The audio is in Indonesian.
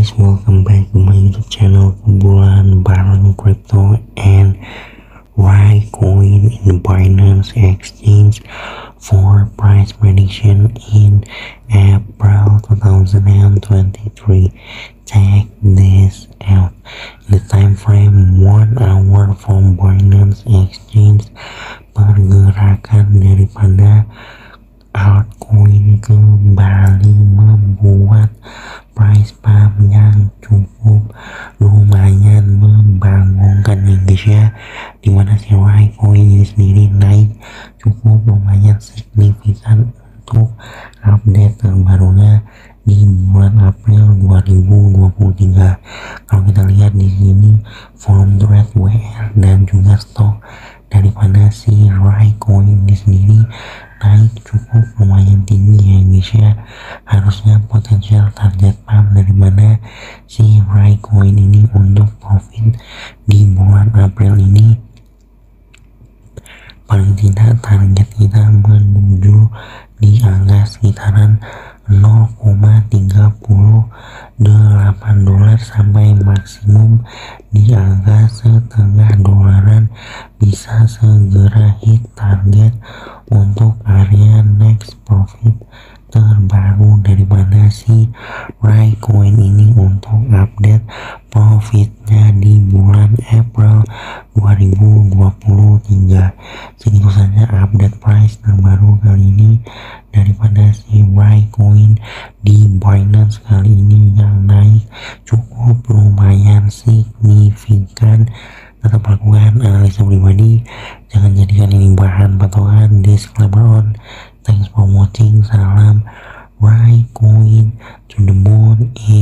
guys, welcome back to my YouTube channel Kebulan Bareng Crypto and Litecoin in the Binance Exchange for price prediction in April 2023. Check this out. In the time frame 1 hour from Binance Exchange, pergerakan daripada altcoin kembali membuat price pump yang cukup lumayan membanggakan ya guys ya, dimana si Litecoin ini sendiri naik cukup lumayan signifikan untuk update terbarunya di bulan April 2023. Kalau kita lihat di sini volume trade WR dan juga stok daripada si Litecoin ini sendiri naik cukup lumayan tinggi ya guys ya. Harusnya potensial target pump daripada si Litecoin ini untuk profit di bulan April ini, paling tidak target kita menuju di angka sekitaran 0,38 dolar sampai maksimum di angka setengah dolaran. Bisa segera hit target untuk area next profit terbaru daripada si Litecoin ini untuk update profitnya di bulan April 2023. Segitu saja update price terbaru kali ini daripada si Litecoin di Binance kali ini yang naik cukup lumayan signifikan. Tetap lakukan analisa pribadi, jangan jadikan ini bahan patokan. Disclaimer on. Thanks for watching. Salam Litecoin to the moon.